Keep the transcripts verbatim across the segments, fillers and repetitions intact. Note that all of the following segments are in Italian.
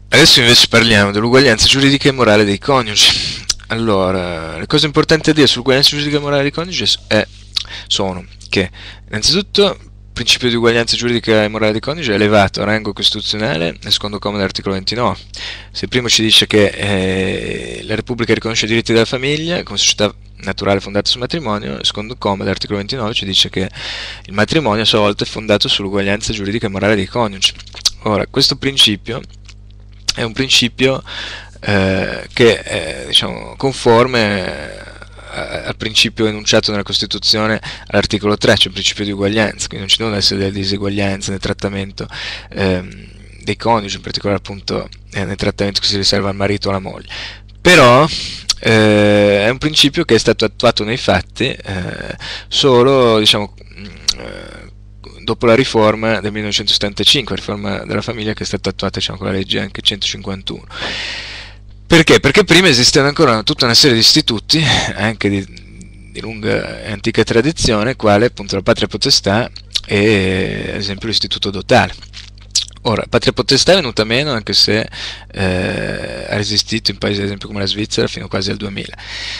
Adesso invece parliamo dell'uguaglianza giuridica e morale dei coniugi. Allora, le cose importanti da dire sull'uguaglianza giuridica e morale dei coniugi è, sono che, innanzitutto, il principio di uguaglianza giuridica e morale dei coniugi è elevato a rango costituzionale nel secondo comma dell'articolo ventinove. Se il primo ci dice che eh, la Repubblica riconosce i diritti della famiglia come società naturale fondata sul matrimonio, il secondo comma dell'articolo ventinove ci dice che il matrimonio a sua volta è fondato sull'uguaglianza giuridica e morale dei coniugi. Ora, questo principio è un principio eh, che è, diciamo, conforme eh, al principio enunciato nella Costituzione all'articolo tre, cioè il principio di uguaglianza, quindi non ci devono essere delle diseguaglianze nel trattamento ehm, dei coniugi, in particolare appunto eh, nel trattamento che si riserva al marito o alla moglie. Però eh, è un principio che è stato attuato nei fatti eh, solo, diciamo, eh, dopo la riforma del millenovecentosettantacinque, la riforma della famiglia che è stata attuata, diciamo, con la legge anche centocinquantuno. Perché? Perché prima esisteva ancora tutta una serie di istituti, anche di, di lunga e antica tradizione, quale appunto la patria potestà e ad esempio l'istituto dotale. Ora, patria potestà è venuta meno anche se eh, ha resistito in paesi ad esempio come la Svizzera fino quasi al duemila.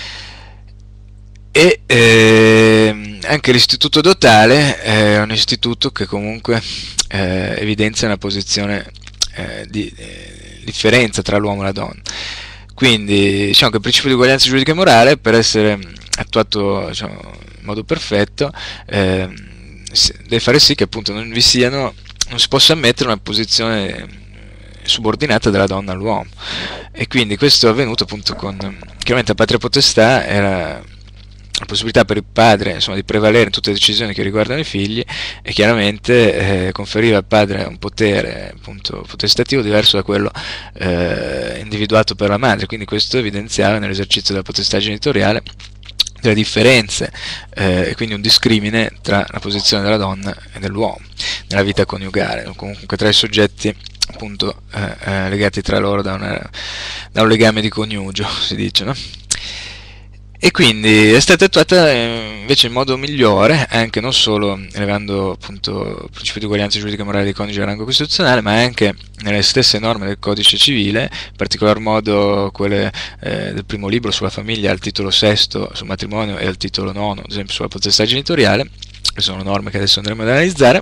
E eh, anche l'istituto dotale è un istituto che comunque eh, evidenzia una posizione eh, di eh, differenza tra l'uomo e la donna. Quindi diciamo che il principio di uguaglianza giuridica e morale, per essere attuato, diciamo, in modo perfetto, eh, deve fare sì che appunto non vi siano, non si possa ammettere una posizione subordinata della donna all'uomo. E quindi questo è avvenuto appunto con, chiaramente, la patria potestà era la possibilità per il padre, insomma, di prevalere in tutte le decisioni che riguardano i figli, e chiaramente eh, conferiva al padre un potere, appunto, potestativo diverso da quello eh, individuato per la madre. Quindi questo evidenziava nell'esercizio della potestà genitoriale delle differenze eh, e quindi un discrimine tra la posizione della donna e dell'uomo nella vita coniugale, o comunque tra i soggetti appunto eh, eh, legati tra loro da, una, da un legame di coniugio, si dice, no? E quindi è stata attuata invece in modo migliore, anche non solo elevando appunto il principio di uguaglianza giuridica e morale dei coniugi a rango costituzionale, ma anche nelle stesse norme del codice civile, in particolar modo quelle eh, del primo libro sulla famiglia, al titolo sesto sul matrimonio e al titolo nono, ad esempio, sulla potestà genitoriale, che sono norme che adesso andremo ad analizzare,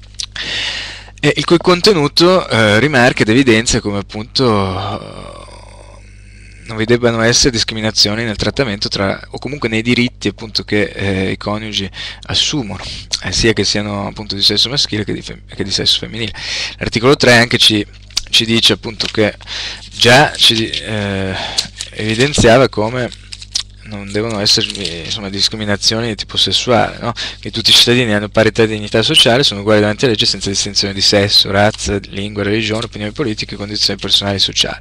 e il cui contenuto eh, rimarca ed evidenzia come appunto non vi debbano essere discriminazioni nel trattamento tra, o comunque nei diritti appunto che eh, i coniugi assumono, eh, sia che siano appunto di sesso maschile che di, che di sesso femminile. L'articolo tre anche ci, ci dice appunto che già ci eh, evidenziava come non devono esservi, insomma, discriminazioni di tipo sessuale, no? Che tutti i cittadini hanno parità di dignità sociale, sono uguali davanti alla legge senza distinzione di sesso, razza, lingua, religione, opinioni politiche, condizioni personali e sociali.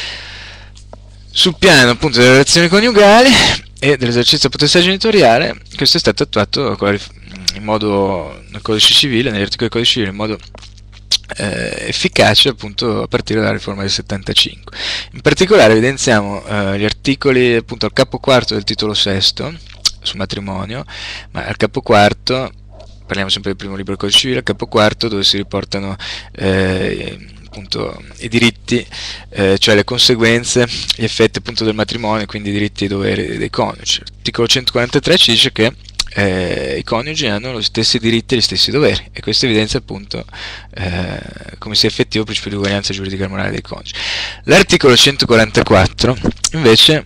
Sul piano appunto delle relazioni coniugali e dell'esercizio della potestà genitoriale, questo è stato attuato in modo nel codice civile, negli articoli del codice civile, in modo eh, efficace appunto a partire dalla riforma del settantacinque. In particolare evidenziamo eh, gli articoli appunto al capo quarto del titolo sesto sul matrimonio, ma al capo quarto, parliamo sempre del primo libro del codice civile, al capo quarto dove si riportano eh, appunto i diritti, eh, cioè le conseguenze, gli effetti appunto del matrimonio, quindi i diritti e i doveri dei coniugi. L'articolo centoquarantatré ci dice che eh, i coniugi hanno gli stessi diritti e gli stessi doveri, e questo evidenzia appunto eh, come sia effettivo il principio di uguaglianza giuridica e morale dei coniugi. L'articolo centoquarantaquattro invece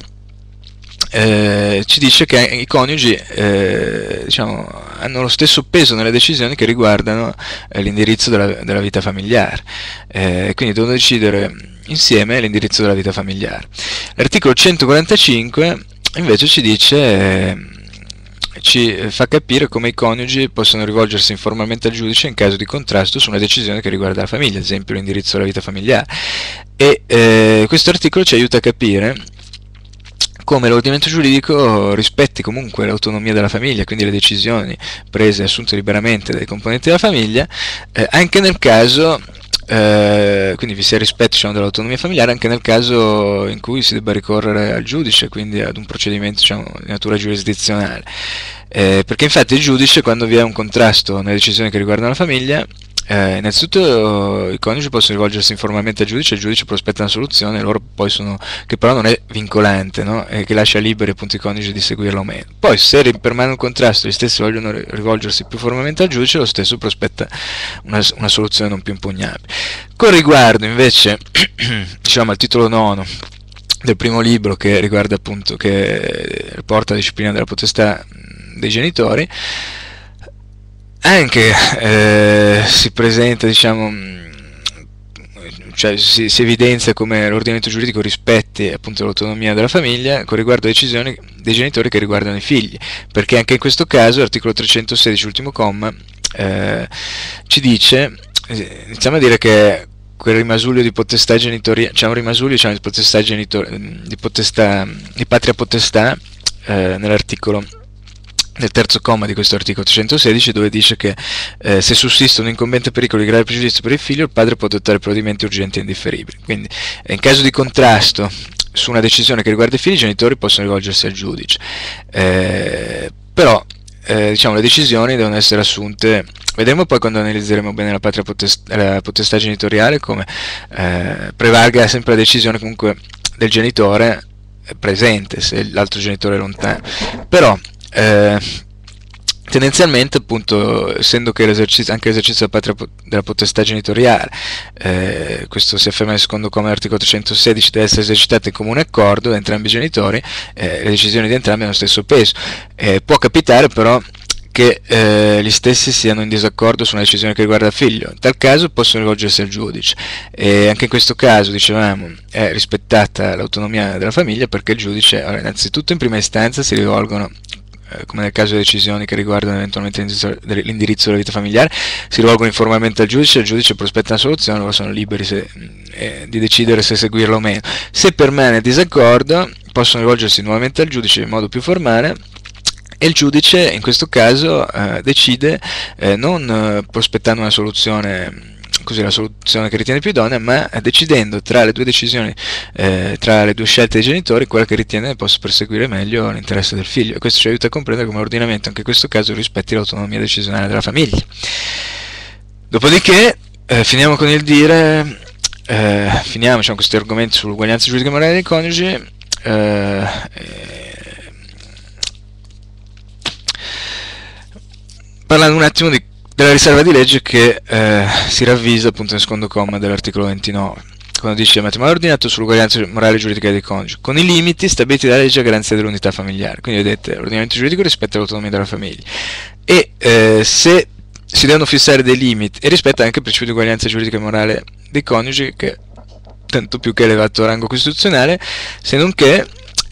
Eh, ci dice che i coniugi eh, diciamo, hanno lo stesso peso nelle decisioni che riguardano eh, l'indirizzo della, della vita familiare, eh, quindi devono decidere insieme l'indirizzo della vita familiare. L'articolo centoquarantacinque invece ci dice eh, ci fa capire come i coniugi possono rivolgersi informalmente al giudice in caso di contrasto su una decisione che riguarda la famiglia, ad esempio l'indirizzo della vita familiare, e eh, questo articolo ci aiuta a capire come l'ordinamento giuridico rispetti comunque l'autonomia della famiglia, quindi le decisioni prese e assunte liberamente dai componenti della famiglia, eh, anche nel caso, eh, quindi vi sia rispetto, diciamo, dell'autonomia familiare, anche nel caso in cui si debba ricorrere al giudice, quindi ad un procedimento, diciamo, di natura giurisdizionale. Eh, perché infatti il giudice, quando vi è un contrasto nelle decisioni che riguardano la famiglia, Eh, innanzitutto i coniugi possono rivolgersi informalmente al giudice, il giudice prospetta una soluzione, loro poi sono, che però non è vincolante, no? E che lascia liberi appunto i coniugi di seguirla o meno. Poi se permane un contrasto, gli stessi vogliono rivolgersi più formalmente al giudice, lo stesso prospetta una, una soluzione non più impugnabile. Con riguardo invece diciamo al titolo nono del primo libro, che riguarda appunto, che riporta la disciplina della potestà dei genitori, anche eh, si presenta, diciamo, cioè si, si evidenzia come l'ordinamento giuridico rispetti appunto l'autonomia della famiglia con riguardo a decisioni dei genitori che riguardano i figli, perché anche in questo caso l'articolo trecentosedici, ultimo comma, eh, ci dice, iniziamo a dire che quel rimasuglio di potestà genitoriale, c'è un rimasuglio, diciamo, di potestà genitoriale, di potestà, di patria potestà, eh, nell'articolo nel terzo comma di questo articolo trecentosedici, dove dice che eh, se sussiste un incombente pericolo di grave pregiudizio per il figlio, il padre può adottare provvedimenti urgenti e indifferibili. Quindi eh, in caso di contrasto su una decisione che riguarda i figli, i genitori possono rivolgersi al giudice, eh, però eh, diciamo, le decisioni devono essere assunte, vedremo poi quando analizzeremo bene la patria potestà, la potestà genitoriale, come eh, prevalga sempre la decisione comunque del genitore presente, se l'altro genitore è lontano. Però Eh, tendenzialmente, appunto, essendo che l'esercizio, anche l'esercizio della, patria, della potestà genitoriale, eh, questo si afferma nel secondo comma dell'articolo trecentosedici, deve essere esercitato in comune accordo da entrambi i genitori, eh, le decisioni di entrambi hanno lo stesso peso. Eh, può capitare però che eh, gli stessi siano in disaccordo su una decisione che riguarda il figlio. In tal caso possono rivolgersi al giudice, e anche in questo caso, dicevamo, è rispettata l'autonomia della famiglia, perché il giudice, allora, innanzitutto in prima istanza si rivolgono, come nel caso di decisioni che riguardano eventualmente l'indirizzo della vita familiare, si rivolgono informalmente al giudice, il giudice prospetta una soluzione, loro sono liberi se, eh, di decidere se seguirla o meno. Se permane il disaccordo, possono rivolgersi nuovamente al giudice in modo più formale, e il giudice in questo caso eh, decide, eh, non eh, prospettando una soluzione, così la soluzione che ritiene più idonea, ma decidendo tra le due decisioni, eh, tra le due scelte dei genitori, quella che ritiene possa perseguire meglio l'interesse del figlio, e questo ci aiuta a comprendere come l'ordinamento anche in questo caso rispetti l'autonomia decisionale della famiglia. Dopodiché eh, finiamo con il dire, eh, finiamo diciamo, questi argomenti sull'uguaglianza giuridica e morale dei coniugi, eh, eh, parlando un attimo di della riserva di legge che eh, si ravvisa appunto nel secondo comma dell'articolo ventinove, quando dice: matrimonio ordinato sull'uguaglianza morale e giuridica dei coniugi, con i limiti stabiliti dalla legge a garanzia dell'unità familiare. Quindi vedete, l'ordinamento giuridico rispetta l'autonomia della famiglia, e eh, se si devono fissare dei limiti, e rispetta anche il principio di uguaglianza giuridica e morale dei coniugi, che tanto più che elevato rango costituzionale, se non che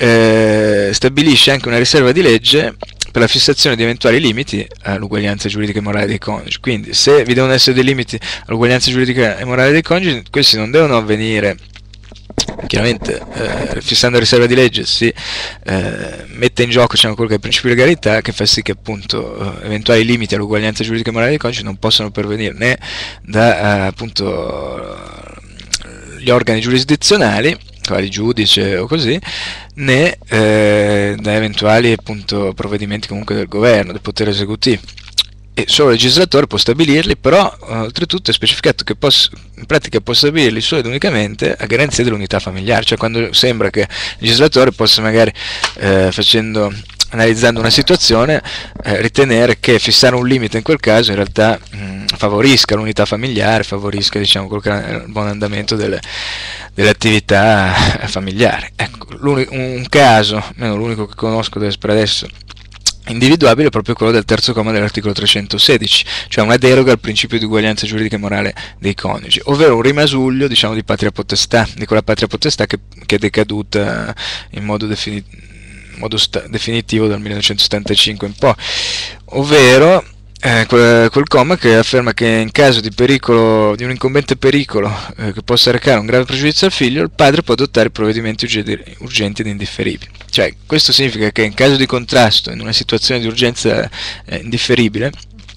eh, stabilisce anche una riserva di legge per la fissazione di eventuali limiti all'uguaglianza giuridica e morale dei coniugi. Quindi se vi devono essere dei limiti all'uguaglianza giuridica e morale dei coniugi, questi non devono avvenire, chiaramente eh, fissando la riserva di legge si eh, mette in gioco, diciamo, quello che è il principio di legalità, che fa sì che appunto eh, eventuali limiti all'uguaglianza giuridica e morale dei coniugi non possano pervenire né da eh, appunto gli organi giurisdizionali, quali giudice o così, né eh, da eventuali appunto provvedimenti comunque del governo, del potere esecutivo. E solo il legislatore può stabilirli, però oltretutto è specificato che posso, in pratica può stabilirli solo ed unicamente a garanzia dell'unità familiare, cioè quando sembra che il legislatore possa magari eh, facendo analizzando una situazione eh, ritenere che fissare un limite in quel caso in realtà mh, favorisca l'unità familiare, favorisca, diciamo, quello che è il buon andamento delle, delle attività familiari. Ecco, un caso, almeno l'unico che conosco per adesso individuabile, è proprio quello del terzo comma dell'articolo trecentosedici, cioè una deroga al principio di uguaglianza giuridica e morale dei coniugi, ovvero un rimasuglio, diciamo, di patria potestà, di quella patria potestà che, che è decaduta in modo definitivo modo definitivo dal millenovecentosettantacinque in poi, ovvero eh, quel, quel comma che afferma che in caso di pericolo, di un incombente pericolo eh, che possa recare un grave pregiudizio al figlio, il padre può adottare provvedimenti urgenti ed indifferibili. Cioè, questo significa che in caso di contrasto, in una situazione di urgenza eh, indifferibile,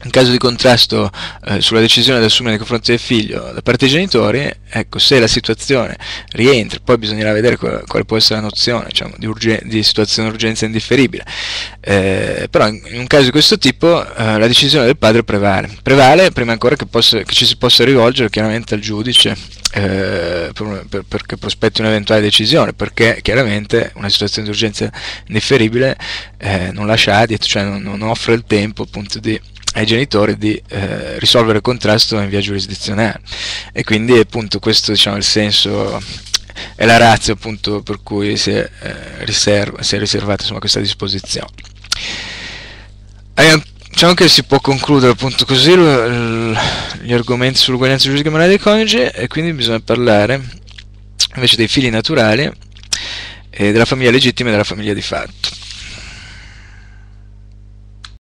in caso di contrasto eh, sulla decisione da assumere nei confronti del figlio da parte dei genitori, ecco, se la situazione rientra, poi bisognerà vedere quale, quale può essere la nozione, diciamo, di, urgen- di situazione d'urgenza indifferibile, eh, però in, in un caso di questo tipo eh, la decisione del padre prevale, prevale prima ancora che, possa, che ci si possa rivolgere chiaramente al giudice eh, per, per, perché prospetti un'eventuale decisione, perché chiaramente una situazione di urgenza indifferibile eh, non lascia adito, cioè non, non offre il tempo appunto di ai genitori di eh, risolvere il contrasto in via giurisdizionale, e quindi appunto questo, diciamo, è il senso, è la ratio appunto per cui si è, eh, riserva, si è riservata, insomma, questa disposizione. Eh, diciamo che si può concludere appunto così l- l- gli argomenti sull'uguaglianza giuridica morale dei coniugi, e quindi bisogna parlare invece dei figli naturali e della famiglia legittima e della famiglia di fatto.